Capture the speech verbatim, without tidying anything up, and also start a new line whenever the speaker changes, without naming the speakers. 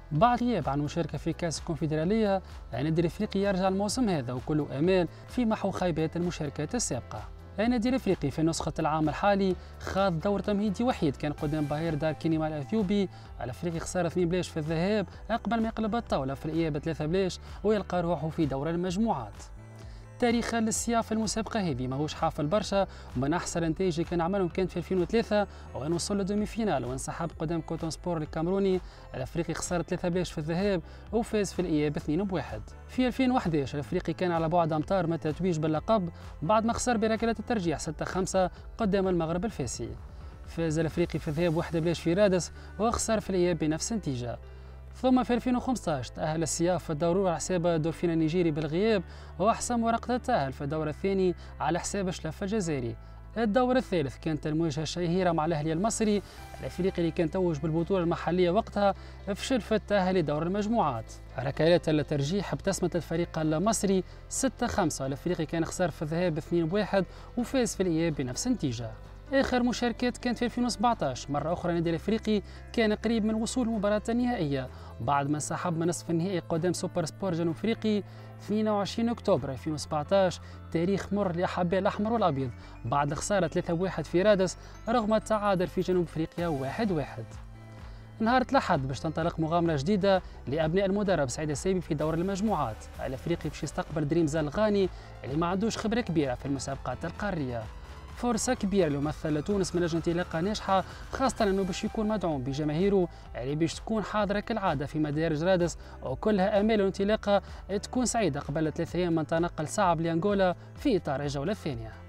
بعد غياب عن مشاركة في كأس الكونفدرالية، النادي الافريقي يرجع الموسم هذا وكل امال في محو خيبات المشاركات السابقة. النادي الافريقي في نسخة العام الحالي خاض دور تمهيدي وحيد كان قدام باهير دار كينيما الاثيوبي. الافريقي خسر اثنين بلاش في الذهاب قبل ما يقلب الطاولة في الاياب ثلاثة بلاش ويلقى روحه في دور المجموعات. تاريخ السيا في المسابقة هذه ماهوش حافل برشا، ومن أحسن النتائج اللي كان عملهم كانت في ألفين وثلاثة وين وصل لدومي فينال وانسحب قدام كوتون سبور الكامروني. الأفريقي خسر ثلاثة بلاش في الذهاب وفاز في الإياب اثنين بواحد. في ألفين وأحد عشر الأفريقي كان على بعد أمتار من التتويج باللقب بعد ما خسر بركلات الترجيح ستة خمسة قدام المغرب الفاسي. فاز الأفريقي في الذهاب واحد بلاش في رادس وخسر في الإياب بنفس النتيجة. ثم في ألفين وخمسطاش تأهل السياف في الدور على حساب الدولفين النيجيري بالغياب وأحسم ورقة التأهل في الدور الثاني على حساب الشلف الجزائري. الدور الثالث كانت المواجهة الشهيرة مع الأهلي المصري. الأفريقي اللي كان توج بالبطولة المحلية وقتها فشل في التأهل لدور المجموعات. ركلات الترجيح ابتسمت الفريق المصري ستة خمسة. الأفريقي كان خسر في الذهاب اثنين بواحد وفاز في الإياب بنفس النتيجة. آخر مشاركات كانت في ألفين وسبعطاش، مرة أخرى النادي الأفريقي كان قريب من الوصول للمباراة النهائية بعد ما انسحب من نصف النهائي قدام سوبر سبور جنوب أفريقي اثنين وعشرين أكتوبر ألفين وسبعطاش. تاريخ مر لأحباء الأحمر والأبيض بعد خسارة ثلاثة بواحد في رادس رغم التعادل في جنوب أفريقيا واحد واحد. نهار الأحد باش تنطلق مغامرة جديدة لأبناء المدرب سعيد السيبي في دور المجموعات. الأفريقي باش يستقبل دريمز الغاني اللي ما عندوش خبرة كبيرة في المسابقات القارية. فرصة كبيرة لممثل تونس من أجل انطلاقة ناجحة، خاصة أنه باش يكون مدعوم بجماهيره اللي باش تكون حاضرة كالعادة في مدارج رادس وكلها آمال الانطلاقة تكون سعيدة قبل ثلاثة أيام من تنقل صعب لأنغولا في إطار الجولة الثانية.